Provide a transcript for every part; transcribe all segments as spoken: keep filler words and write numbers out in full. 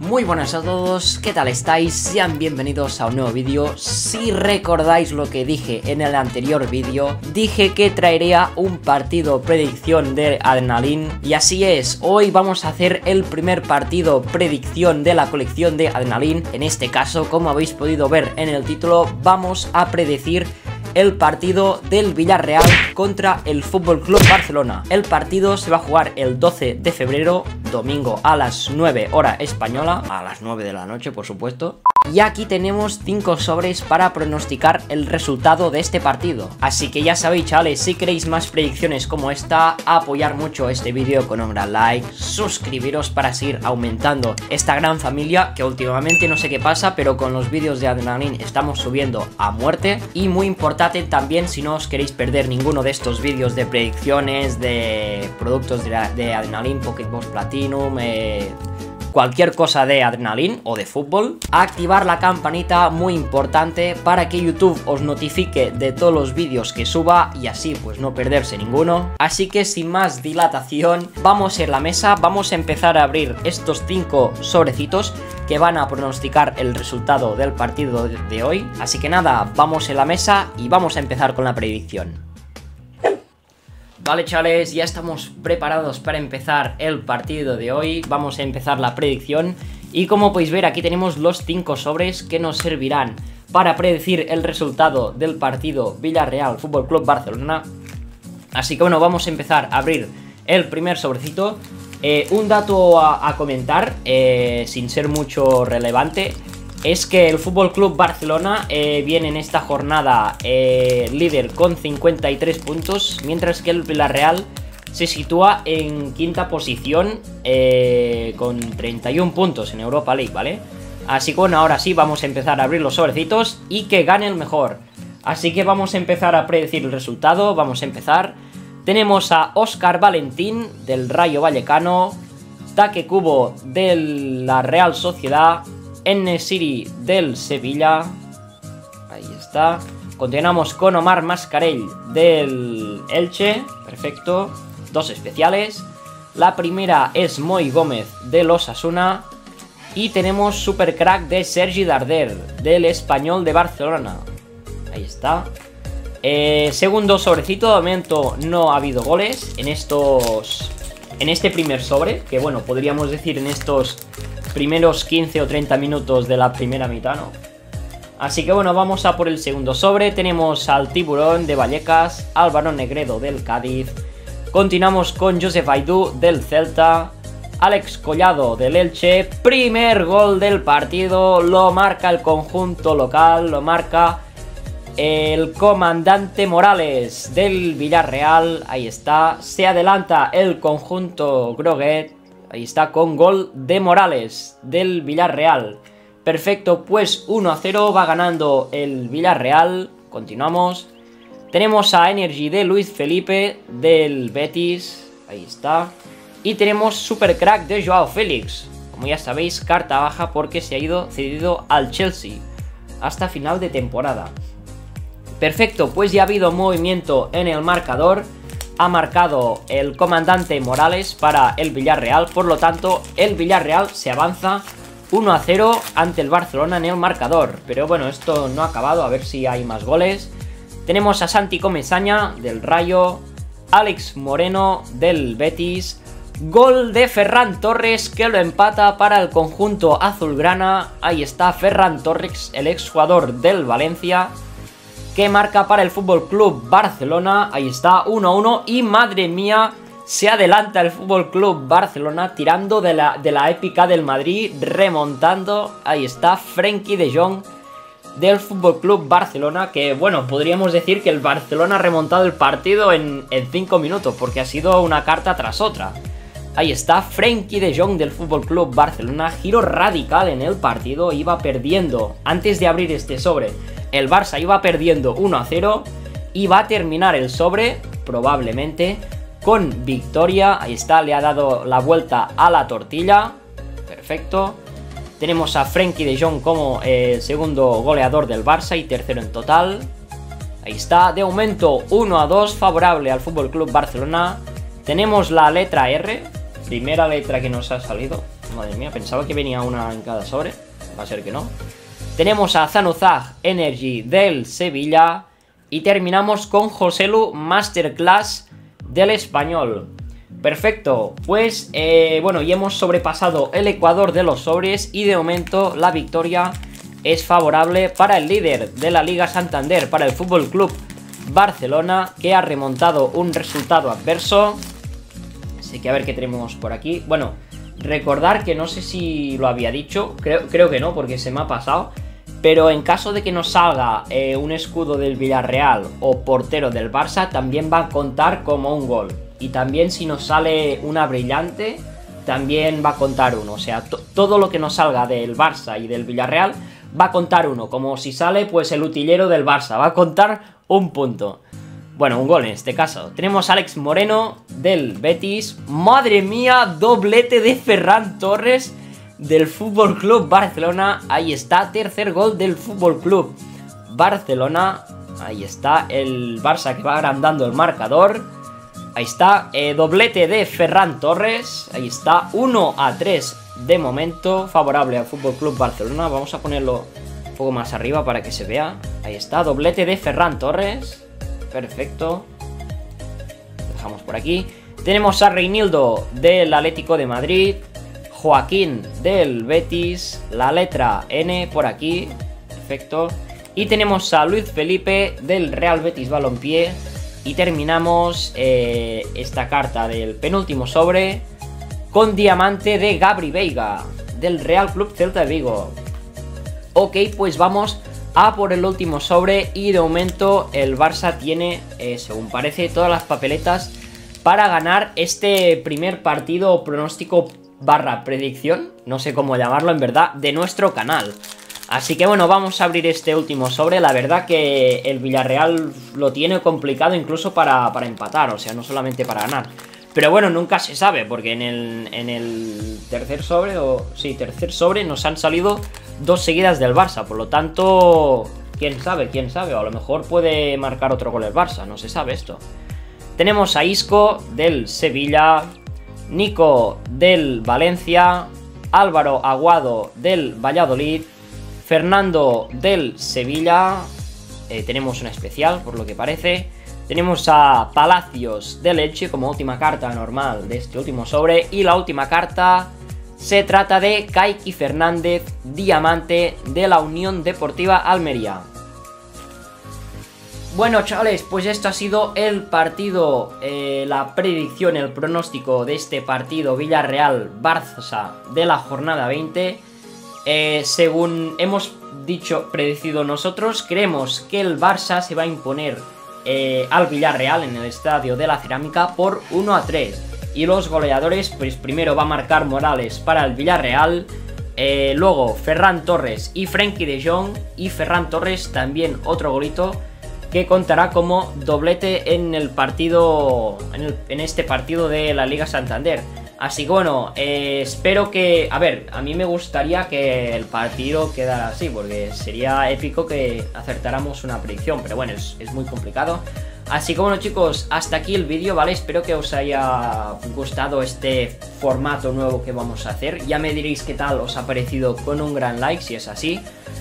Muy buenas a todos, ¿qué tal estáis? Sean bienvenidos a un nuevo vídeo. Si recordáis lo que dije en el anterior vídeo, dije que traería un partido predicción de Adrenalin. Y así es, hoy vamos a hacer el primer partido predicción de la colección de Adrenalin. En este caso, como habéis podido ver en el título, vamos a predecir el partido del Villarreal contra el F C Barcelona. El partido se va a jugar el doce de febrero, domingo a las nueve hora española, a las nueve de la noche por supuesto. Y aquí tenemos cinco sobres para pronosticar el resultado de este partido. Así que ya sabéis, chavales, si queréis más predicciones como esta, apoyar mucho este vídeo con un gran like, suscribiros para seguir aumentando esta gran familia que últimamente no sé qué pasa, pero con los vídeos de Adrenalin estamos subiendo a muerte. Y muy importante también, si no os queréis perder ninguno de estos vídeos de predicciones, de productos de, de Adrenalin, Pokémon Platinum, eh... cualquier cosa de Adrenalin o de fútbol, activar la campanita, muy importante, para que YouTube os notifique de todos los vídeos que suba y así pues no perderse ninguno. Así que sin más dilatación, vamos a ir a la mesa, vamos a empezar a abrir estos cinco sobrecitos que van a pronosticar el resultado del partido de hoy. Así que nada, vamos a la mesa y vamos a empezar con la predicción. Vale, chavales, ya estamos preparados para empezar el partido de hoy. Vamos a empezar la predicción. Y como podéis ver, aquí tenemos los cinco sobres que nos servirán para predecir el resultado del partido Villarreal F C Barcelona. Así que bueno, vamos a empezar a abrir el primer sobrecito. eh, Un dato a, a comentar, eh, sin ser mucho relevante, es que el F C Barcelona eh, viene en esta jornada eh, líder con cincuenta y tres puntos, mientras que el Villarreal se sitúa en quinta posición eh, con treinta y un puntos en Europa League, ¿vale? Así que bueno, ahora sí vamos a empezar a abrir los sobrecitos y que gane el mejor. Así que vamos a empezar a predecir el resultado, vamos a empezar. Tenemos a Óscar Valentín del Rayo Vallecano, Take Kubo de la Real Sociedad, En-Nesyri del Sevilla, ahí está. Continuamos con Omar Mascarell del Elche, perfecto, dos especiales. La primera es Moi Gómez del Osasuna. Y tenemos Supercrack de Sergi Darder del Español de Barcelona, ahí está. eh, Segundo sobrecito, de momento no ha habido goles en estos, en este primer sobre, que bueno, podríamos decir en estos primeros quince o treinta minutos de la primera mitad, ¿no? Así que bueno, vamos a por el segundo sobre. Tenemos al Tiburón de Vallecas, Álvaro Negredo del Cádiz. Continuamos con Joseph Aidú del Celta, Alex Collado del Elche. Primer gol del partido, lo marca el conjunto local, lo marca el comandante Morales del Villarreal, ahí está. Se adelanta el conjunto Groguet, ahí está, con gol de Morales del Villarreal. Perfecto, pues uno a cero va ganando el Villarreal. Continuamos. Tenemos a Energy de Luis Felipe del Betis, ahí está. Y tenemos Supercrack de Joao Félix, como ya sabéis, carta baja porque se ha ido cedido al Chelsea hasta final de temporada. Perfecto, pues ya ha habido movimiento en el marcador. Ha marcado el comandante Morales para el Villarreal, por lo tanto el Villarreal se avanza uno a cero ante el Barcelona en el marcador. Pero bueno, esto no ha acabado, a ver si hay más goles. Tenemos a Santi Comesaña del Rayo, Alex Moreno del Betis, gol de Ferran Torres que lo empata para el conjunto azulgrana. Ahí está Ferran Torres, el exjugador del Valencia, que marca para el F C Barcelona. Ahí está, uno a uno. Y madre mía, se adelanta el F C Barcelona tirando de la, de la épica del Madrid, remontando. Ahí está Frenkie de Jong del F C Barcelona, que bueno, podríamos decir que el Barcelona ha remontado el partido en cinco minutos, porque ha sido una carta tras otra. Ahí está Frenkie de Jong del F C Barcelona, giro radical en el partido, iba perdiendo antes de abrir este sobre. El Barça iba perdiendo uno a cero y va a terminar el sobre probablemente con victoria. Ahí está, le ha dado la vuelta a la tortilla. Perfecto. Tenemos a Frenkie de Jong como eh, segundo goleador del Barça y tercero en total. Ahí está, de momento uno a dos favorable al F C Barcelona. Tenemos la letra R, primera letra que nos ha salido. Madre mía, pensaba que venía una en cada sobre. Va a ser que no. Tenemos a Zanuzaj Energy del Sevilla. Y terminamos con Joselu Masterclass del Español. Perfecto, pues eh, bueno, ya hemos sobrepasado el ecuador de los sobres. Y de momento la victoria es favorable para el líder de la Liga Santander, para el F C Club Barcelona, que ha remontado un resultado adverso. Así que a ver qué tenemos por aquí. Bueno, recordar que no sé si lo había dicho, creo, creo que no, porque se me ha pasado. Pero en caso de que nos salga eh, un escudo del Villarreal o portero del Barça, también va a contar como un gol. Y también si nos sale una brillante, también va a contar uno. O sea, todo lo que nos salga del Barça y del Villarreal va a contar uno. Como si sale pues el utillero del Barça, va a contar un punto. Bueno, un gol en este caso. Tenemos a Alex Moreno del Betis. ¡Madre mía! Doblete de Ferran Torres del F C Club Barcelona. Ahí está, tercer gol del F C Club Barcelona. Ahí está, el Barça que va agrandando el marcador. Ahí está, eh, doblete de Ferran Torres. Ahí está, uno a tres de momento, favorable al F C Club Barcelona. Vamos a ponerlo un poco más arriba para que se vea. Ahí está, doblete de Ferran Torres. Perfecto. Dejamos por aquí. Tenemos a Reinildo del Atlético de Madrid. Joaquín del Betis, la letra N por aquí, perfecto. Y tenemos a Luis Felipe del Real Betis Balompié. Y terminamos eh, esta carta del penúltimo sobre con diamante de Gabri Veiga del Real Club Celta de Vigo. Ok, pues vamos a por el último sobre y de momento el Barça tiene, eh, según parece, todas las papeletas para ganar este primer partido pronóstico barra predicción, no sé cómo llamarlo en verdad, de nuestro canal. Así que bueno, vamos a abrir este último sobre. La verdad que el Villarreal lo tiene complicado incluso para, para empatar, o sea, no solamente para ganar. Pero bueno, nunca se sabe, porque en el, en el tercer sobre, o sí, tercer sobre nos han salido dos seguidas del Barça. Por lo tanto, quién sabe, quién sabe, o a lo mejor puede marcar otro gol el Barça, no se sabe esto. Tenemos a Isco del Sevilla, Nico del Valencia, Álvaro Aguado del Valladolid, Fernando del Sevilla, eh, tenemos una especial por lo que parece, tenemos a Palacios del Elche como última carta normal de este último sobre, y la última carta se trata de Kaiki Fernández, diamante de la Unión Deportiva Almería. Bueno, chavales, pues esto ha sido el partido, eh, la predicción, el pronóstico de este partido Villarreal-Barça de la jornada veinte. Eh, según hemos dicho, predecido nosotros, creemos que el Barça se va a imponer eh, al Villarreal en el Estadio de la Cerámica por uno a tres. Y los goleadores, pues primero va a marcar Morales para el Villarreal, eh, luego Ferran Torres y Frenkie de Jong, y Ferran Torres también otro golito que contará como doblete en el partido, en, el, en este partido de la Liga Santander. Así que bueno, eh, espero que, a ver, a mí me gustaría que el partido quedara así, porque sería épico que acertáramos una predicción, pero bueno, es, es muy complicado. Así que bueno, chicos, hasta aquí el vídeo, ¿vale? Espero que os haya gustado este formato nuevo que vamos a hacer. Ya me diréis qué tal os ha parecido con un gran like, si es así.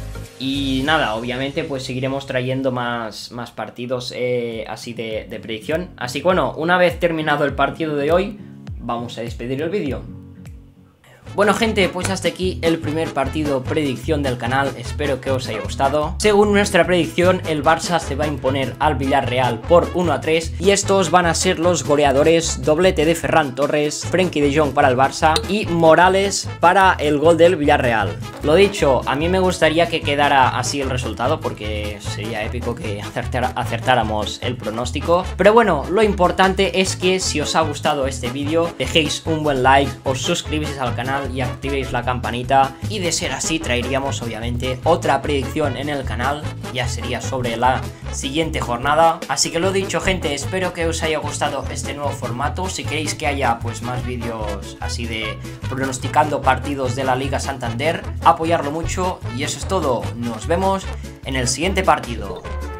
Y nada, obviamente pues seguiremos trayendo más, más partidos eh, así de, de predicción. Así que bueno, una vez terminado el partido de hoy, vamos a despedir el vídeo. Bueno gente, pues hasta aquí el primer partido predicción del canal, espero que os haya gustado. Según nuestra predicción, el Barça se va a imponer al Villarreal por uno a tres y estos van a ser los goleadores: doblete de Ferran Torres, Frenkie de Jong para el Barça y Morales para el gol del Villarreal. Lo dicho, a mí me gustaría que quedara así el resultado porque sería épico que acertara, acertáramos el pronóstico. Pero bueno, lo importante es que si os ha gustado este vídeo, dejéis un buen like, os suscribís al canal y activéis la campanita, y de ser así traeríamos obviamente otra predicción en el canal, ya sería sobre la siguiente jornada. Así que lo dicho gente, espero que os haya gustado este nuevo formato. Si queréis que haya pues más vídeos así de pronosticando partidos de la Liga Santander, apoyarlo mucho, y eso es todo, nos vemos en el siguiente partido.